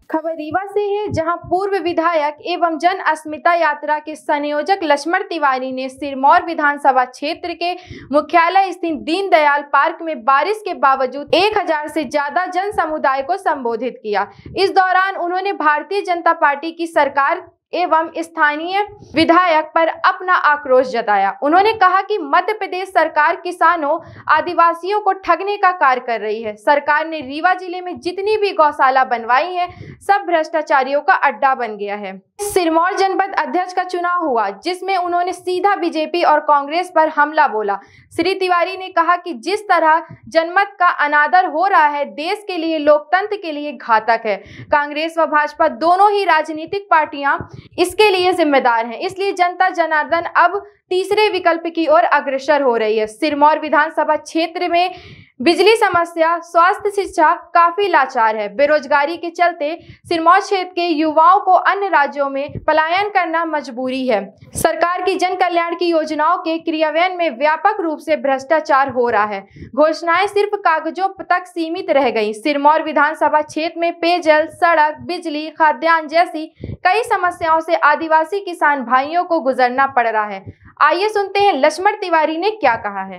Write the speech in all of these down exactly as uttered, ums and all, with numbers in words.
खबर रीवा से है, जहां पूर्व विधायक एवं जन अस्मिता यात्रा के संयोजक लक्ष्मण तिवारी ने सिरमौर विधानसभा क्षेत्र के मुख्यालय स्थित दीनदयाल पार्क में बारिश के बावजूद एक हजार से ज्यादा जन समुदाय को संबोधित किया। इस दौरान उन्होंने भारतीय जनता पार्टी की सरकार एवं स्थानीय विधायक पर अपना आक्रोश जताया। उन्होंने कहा कि मध्य प्रदेश सरकार किसानों आदिवासियों को ठगने का कार्य कर रही है। सरकार ने रीवा जिले में जितनी भी गौशाला बनवाई है, सब भ्रष्टाचारियों का अड्डा बन गया है। सिरमौर जनपद अध्यक्ष का चुनाव हुआ, जिसमें उन्होंने सीधा बीजेपी और कांग्रेस पर हमला बोला। श्री तिवारी ने कहा कि जिस तरह जनमत का अनादर हो रहा है, देश के लिए, लोकतंत्र के लिए घातक है। कांग्रेस व भाजपा दोनों ही राजनीतिक पार्टियां इसके लिए जिम्मेदार हैं। इसलिए जनता जनार्दन अब तीसरे विकल्प की ओर अग्रसर हो रही है। सिरमौर विधानसभा क्षेत्र में बिजली समस्या, स्वास्थ्य, शिक्षा काफी लाचार है। बेरोजगारी के चलते सिरमौर क्षेत्र के युवाओं को अन्य राज्यों में पलायन करना मजबूरी है। सरकार की जन कल्याण की योजनाओं के क्रियान्वयन में व्यापक रूप से भ्रष्टाचार हो रहा है। घोषणाएं सिर्फ कागजों तक सीमित रह गई। सिरमौर विधानसभा क्षेत्र में पेयजल, सड़क, बिजली, खाद्यान्न जैसी कई समस्याओं से आदिवासी किसान भाइयों को गुजरना पड़ रहा है। आइए सुनते हैं लक्ष्मण तिवारी ने क्या कहा है।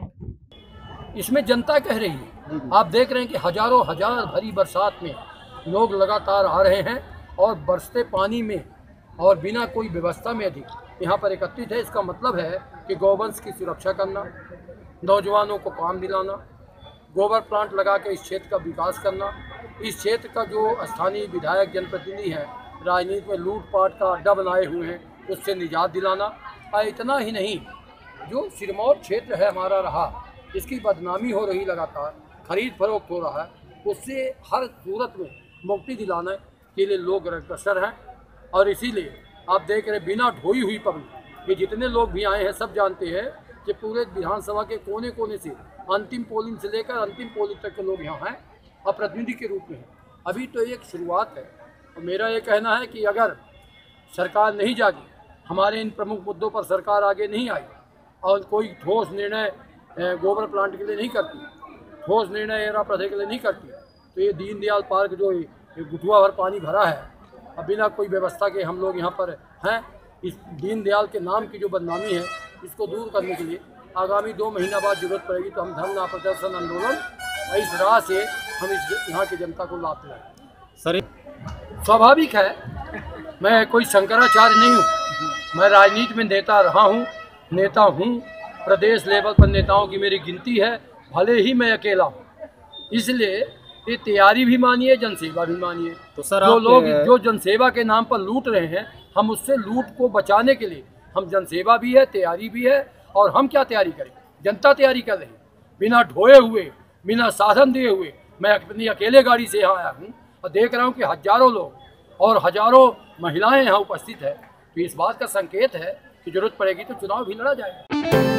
इसमें जनता कह रही है, आप देख रहे हैं कि हजारों हजार भरी बरसात में लोग लगातार आ रहे हैं और बरसते पानी में और बिना कोई व्यवस्था में अधिक यहाँ पर एकत्रित है। इसका मतलब है कि गौवंश की सुरक्षा करना, नौजवानों को काम दिलाना, गोबर प्लांट लगा के इस क्षेत्र का विकास करना, इस क्षेत्र का जो स्थानीय विधायक जनप्रतिनिधि हैं राजनीति में लूटपाट का अड्डा बनाए हुए हैं, उससे निजात दिलाना। और इतना ही नहीं, जो सिरमौर क्षेत्र है हमारा रहा, इसकी बदनामी हो रही, लगातार खरीद फरोख्त हो रहा है, उससे हर सूरत में मुक्ति दिलाने के लिए लोग अग्रसर हैं। और इसीलिए आप देख रहे बिना ढोई हुई पब्लिक, ये जितने लोग भी आए हैं सब जानते हैं कि पूरे विधानसभा के कोने कोने से अंतिम पोलिंग से लेकर अंतिम पोलिंग तक के लोग यहाँ हैं और प्रतिनिधि के रूप में हैं। अभी तो एक शुरुआत है और मेरा ये कहना है कि अगर सरकार नहीं जागी, हमारे इन प्रमुख मुद्दों पर सरकार आगे नहीं आई और कोई ठोस निर्णय गोबर प्लांट के लिए नहीं करती, ठोस निर्णय एरा प्रथे के लिए नहीं करती, तो ये दीनदयाल पार्क जो ये गुठुआ भर पानी भरा है, अब बिना कोई व्यवस्था के हम लोग यहाँ पर हैं, इस दीनदयाल के नाम की जो बदनामी है, इसको दूर करने के लिए आगामी दो महीना बाद जरूरत पड़ेगी तो हम धरना, प्रदर्शन, आंदोलन और इस राह से हम इस यहाँ की जनता को लाभ दिलाएं। सर, स्वाभाविक है, मैं कोई शंकराचार्य नहीं हूँ, मैं राजनीति में नेता रहा हूँ, नेता हूँ। प्रदेश लेवल पर नेताओं की मेरी गिनती है, भले ही मैं अकेला हूँ। इसलिए ये तैयारी भी मानिए, जनसेवा भी मानिए। तो सर, जो लोग जो जनसेवा के नाम पर लूट रहे हैं, हम उससे लूट को बचाने के लिए हम जनसेवा भी है, तैयारी भी है। और हम क्या तैयारी करें, जनता तैयारी कर रही है। बिना ढोए हुए, बिना साधन दिए हुए मैं अपनी अकेले गाड़ी से यहाँ आया हूँ और देख रहा हूँ कि हजारों लोग और हजारों महिलाएं यहाँ उपस्थित है। तो इस बात का संकेत है कि जरूरत पड़ेगी तो चुनाव भी लड़ा जाएगा।